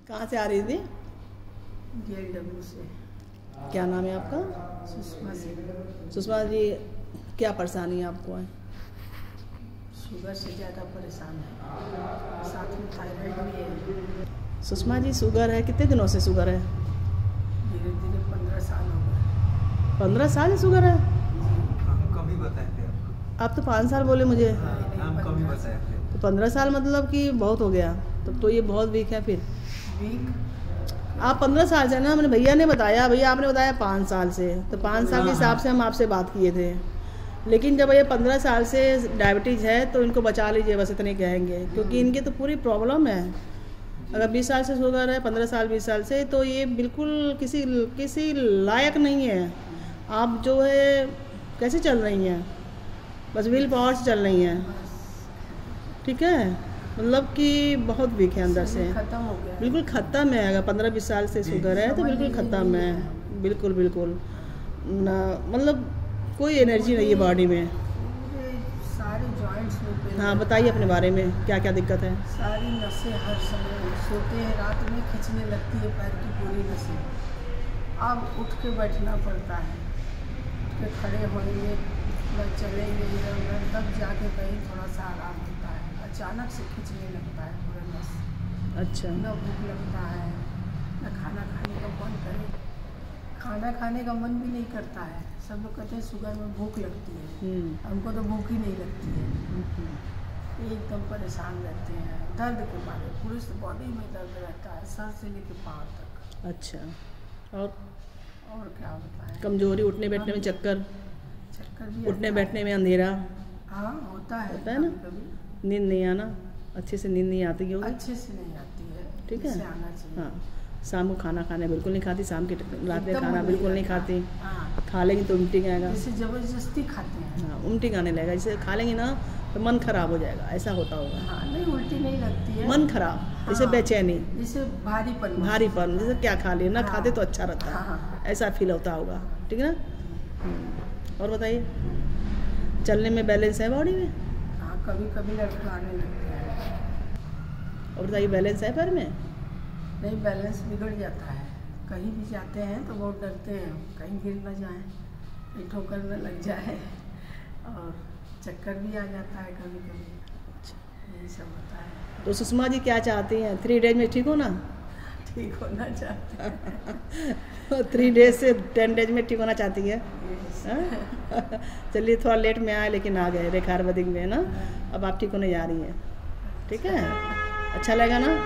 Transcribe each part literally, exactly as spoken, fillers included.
कहाँ से आ रही थी? जेएलडब्ल्यू से। क्या नाम है आपका? सुषमा सिंह। सुषमा जी, क्या परेशानी आपको है? शुगर से ज़्यादा परेशान है, साथ में थायराइड भी है। सुषमा जी, शुगर है, कितने दिनों से शुगर है? धीरे धीरे पंद्रह साल हो गए। पंद्रह साल से शुगर है? हम कम ही बताए थे आपको। आप तो पाँच साल बोले मुझे। हम कम ही बताए थे। तो पंद्रह साल मतलब कि बहुत हो गया, तब तो ये बहुत वीक है। फिर वीक आप पंद्रह साल से ना, मैंने भैया ने बताया, भैया आपने बताया पाँच साल से, तो पाँच साल के हिसाब से हम आपसे बात किए थे। लेकिन जब ये पंद्रह साल से डायबिटीज़ है तो इनको बचा लीजिए, बस इतने कहेंगे, क्योंकि इनकी तो पूरी प्रॉब्लम है। अगर बीस साल से शुगर है, पंद्रह साल बीस साल से, तो ये बिल्कुल किसी किसी लायक नहीं है। आप जो है कैसे चल रही हैं, बस विल पावर से चल रही हैं, ठीक है? मतलब कि बहुत वीक है अंदर से, खत्म हो गया, बिल्कुल ख़त्म है। अगर पंद्रह बीस साल से शुगर है तो बिल्कुल ख़त्म है, बिल्कुल बिल्कुल ना, मतलब कोई एनर्जी नहीं है बॉडी में। पूरे सारे जॉइंट्स में पेन। हाँ, बताइए अपने बारे में, क्या क्या दिक्कत है? सारी नसें हर समय सोते हैं रात में खींचने लगती है, पैर की पूरी नसें। अब उठ के बैठना पड़ता है, उठ के खड़े होंगे, थोड़ा चलेंगे इधर उधर, तब जाके कहीं थोड़ा सा आराम होता है। अचानक से खींचने लगता है पूरा नस। अच्छा, न भूख लगता है, न खाना खाने का मन करे, खाना खाने का मन भी नहीं करता है। सब लोग कहते हैं शुगर में भूख लगती है, हमको तो भूख ही नहीं लगती है। एकदम परेशान रहते हैं दर्द के मारे, पूरी बॉडी में दर्द रहता है, सर से लेकर पाँव तक। अच्छा, और और क्या बताएं? कमजोरी, उठने बैठने में चक्कर, चक्कर भी उठने आता बैठने में अंधेरा, है। हाँ होता है, होता है ना? कभी नींद नहीं आना, अच्छे से नींद नहीं आती होगी, अच्छे से नहीं आती है, ठीक है? जैसे आना चाहिए। हाँ, शाम को खाना खाने बिल्कुल नहीं खाती, शाम के रात में एकदम खाना नहीं बिल्कुल नहीं खाता। खाती, हाँ, खा लेंगी तो उल्टी आएगा। जैसे जबरदस्ती खाते हैं। हाँ, उल्टी आने लगेगा, जैसे खा लेंगी ना तो मन खराब हो जाएगा, ऐसा होता होगा। हाँ, नहीं उल्टी नहीं लगती है, मन खराब, जैसे हाँ, बेचैनी, जैसे भारीपन भारीपन, जैसे क्या खा लिए ना, हाँ, खाते तो अच्छा रहता है, हाँ, हाँ, ऐसा फील होता होगा, ठीक है ना? हम्म, और बताइए, चलने में बैलेंस है बॉडी में? हाँ, कभी कभी लड़खड़ाने लगते हैं। और बताइए, बैलेंस है पैर में? नहीं, बैलेंस बिगड़ जाता है, कहीं भी जाते हैं तो बहुत डरते हैं, कहीं गिर ना जाए, कहीं ठोकर न लग जाए, और चक्कर भी आ जाता है कभी कभी, यही सब होता है। तो सुषमा जी क्या चाहती हैं, थ्री डेज में ठीक हो ना? ठीक होना चाहते हैं। थ्री डेज से टेन डेज में ठीक होना चाहती है? Yes. हाँ? चलिए, थोड़ा लेट में आए लेकिन आ गए, रेखा आयुर्वेदिक में ना, अब आप ठीक होने जा रही हैं, ठीक है? अच्छा लगा ना?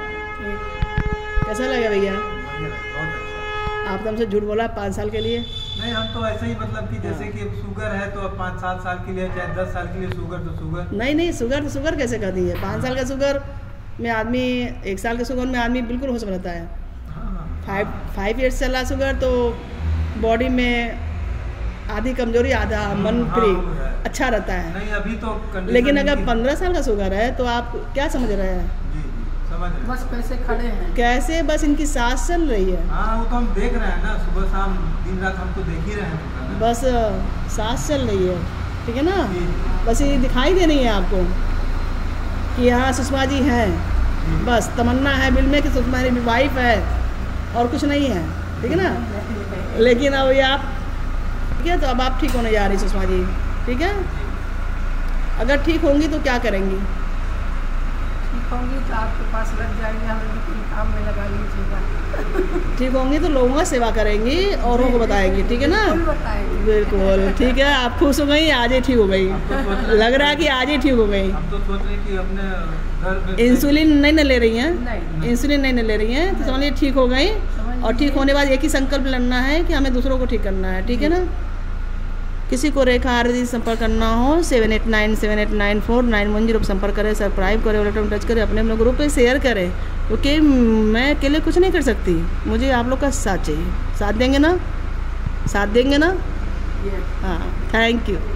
कैसा लगा भैया? बहुत अच्छा। आप तो हमसे झूठ बोला पाँच साल के लिए? नहीं, हम तो ऐसे ही, मतलब कि जैसे कि शुगर है तो अब पाँच सात साल के लिए, चाहे दस साल के लिए शुगर तो शुगर। नहीं नहीं, शुगर तो शुगर कैसे कर दी है? पाँच साल का शुगर में आदमी, एक साल के शुगर में आदमी बिल्कुल होश में रहता है। फाइव फाइव ईयर्स चला शुगर तो बॉडी में आधी कमजोरी, आधा मन फ्री, अच्छा रहता है। नहीं, अभी तो लेकिन अगर पंद्रह साल का शुगर है तो आप क्या समझ रहे हैं? जी जी समझ रहे हैं। बस कैसे खड़े हैं, कैसे, बस इनकी सांस चल रही है, हाँ, वो तो हम देख रहे हैं ना, सुबह शाम दिन रात हम तो देख ही रहे हैं। बस सांस चल रही है, ठीक है ना? जी, बस ये दिखाई दे रही है आपको कि हाँ सुषमा जी हैं, बस तमन्ना है दिल में कि सुषमा जी वाइफ है, और कुछ नहीं है, ठीक है ना? लेकिन अब ये आप, ठीक है, तो अब आप ठीक होने जा रही सुषमा जी, ठीक है? अगर ठीक होंगी तो क्या करेंगी? ठीक होंगी तो आपके पास लग जाएंगे, हमें भी कोई काम में लगा लीजिएगा। ठीक होंगी तो लोगों का सेवा करेंगी, औरों को बताएंगी, ठीक है ना? बिल्कुल बताएंगे। बिल्कुल, ठीक है। आप खुश हो गई, आज ही ठीक हो गई, लग रहा है कि आज ही ठीक हो गई। हम तो सोच रहे हैं कि अपने घर में इंसुलिन नहीं न ले रही हैं? नहीं, इंसुलिन नहीं न ले रही हैं, तो समझिए ठीक हो गई। और ठीक होने के बाद एक ही संकल्प लेना है कि हमें दूसरों को ठीक करना है, ठीक है ना? किसी को रेखा आयुर्वेदिक संपर्क करना हो, seven eight nine seven eight nine four nine one zero पर संपर्क करें, सब्सक्राइब करें, बटन टच करें, अपने अपने ग्रुप पे शेयर करें, क्योंकि मैं अकेले कुछ नहीं कर सकती, मुझे आप लोग का साथ चाहिए। साथ देंगे ना? साथ देंगे ना? ये हाँ, थैंक यू।